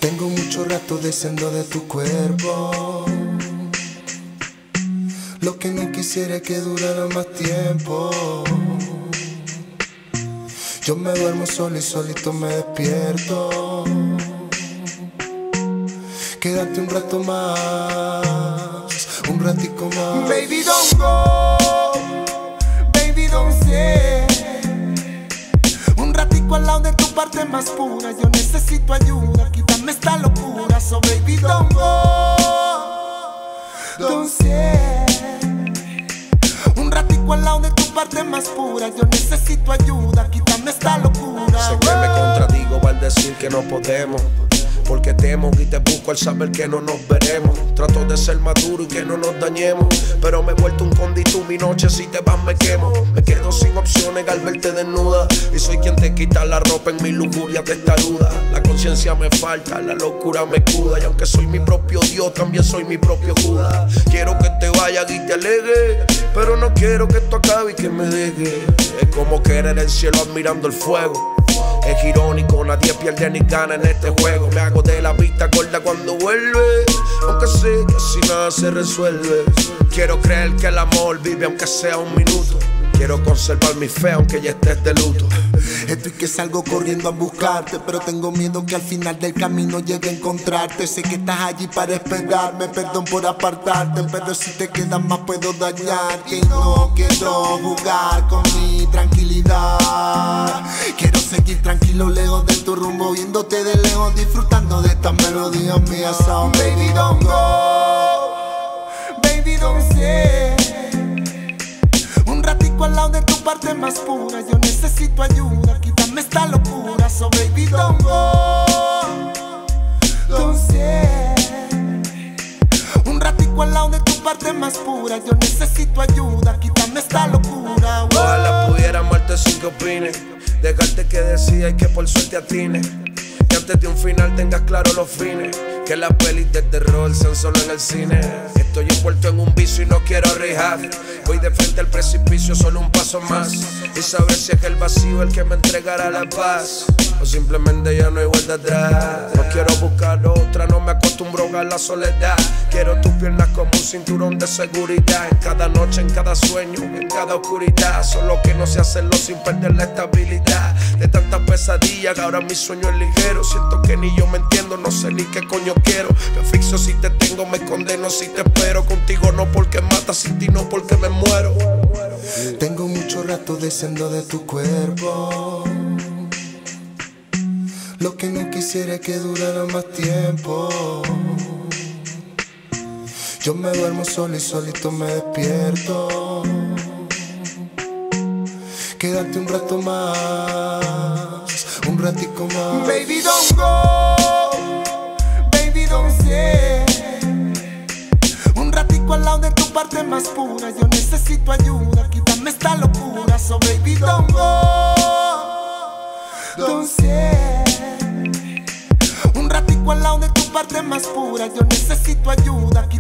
Tengo mucho rato deseando de tu cuerpo. Lo que no quisiera es que durara más tiempo. Yo me duermo solo y solito me despierto. Quédate un rato más, un ratico más. Baby, don't go, baby, don't stay. Un ratico al lado de tu parte más pura. Yo necesito ayuda, quítame esta locura. So baby, don't go, don't stay. Un ratico al lado de tu parte más pura. Yo necesito ayuda, quítame esta locura. Sé que me contradigo al decir que no podemos, porque temo y te busco al saber que no nos veremos. Trato de ser maduro y que no nos dañemos, pero me he vuelto un condito. Mi noche si te vas me quemo. Me quedo sin opciones al verte desnuda, y soy quien te quita la ropa en mi lujuria testaruda. La conciencia me falta, la locura me escuda, y aunque soy mi propio Dios, también soy mi propio Judas. Quiero que te vayas y te alegues, pero no quiero que esto acabe y que me deje. Es como querer el cielo admirando el fuego. Es irónico, nadie pierde ni gana en este juego. Me hago de la vista gorda cuando vuelve, aunque sé que así nada se resuelve. Quiero creer que el amor vive aunque sea un minuto. Quiero conservar mi fe aunque ya estés de luto. Estoy que salgo corriendo a buscarte, pero tengo miedo que al final del camino llegue a encontrarte. Sé que estás allí para esperarme, perdón por apartarte, pero si te quedas más puedo dañarte. Y no quiero jugar con mi tranquilidad. Quiero seguir tranquilo lejos de tu rumbo, viéndote de lejos, disfrutando de estas melodías mías. So baby, don't go, baby, don't stay. Un ratico al lado de tu parte más pura. Yo necesito ayuda, quítame esta locura. So baby, don't go, don't stay. Un ratico al lado de tu parte más pura. Yo necesito ayuda, quítame esta locura. Ojalá pudiera amarte sin que opines, dejarte que decida y que por suerte atine, que antes de un final tengas claro los fines, que las pelis de terror sean solo en el cine. Estoy envuelto en un vicio y no quiero arriesgar. Voy de frente al precipicio, solo un paso más, y saber si es el vacío el que me entregará la paz, o simplemente ya no hay vuelta atrás. No quiero buscar otra, no me acostumbro a la soledad. Quiero tus piernas como un cinturón de seguridad, en cada noche, en cada sueño, en cada oscuridad. Solo que no sé hacerlo sin perder la estabilidad de tantas pesadillas, que ahora mi sueño es ligero. Siento que ni yo me entiendo, no sé ni qué coño quiero. Me asfixio si te tengo, me condeno si te espero. Contigo no porque matas, sin ti no porque me muero. Tengo mucho rato deseando de tu cuerpo. Lo que no quisiera es que durara más tiempo. Yo me duermo solo y solito me despierto. Quédate un rato más, un ratico más. Baby, don't go, baby, don't stay. Un ratico al lado de tu parte más pura. Yo necesito ayuda, quítame esta locura. So baby, don't go, don't stay. Un ratico al lado de tu parte más pura. Yo necesito ayuda,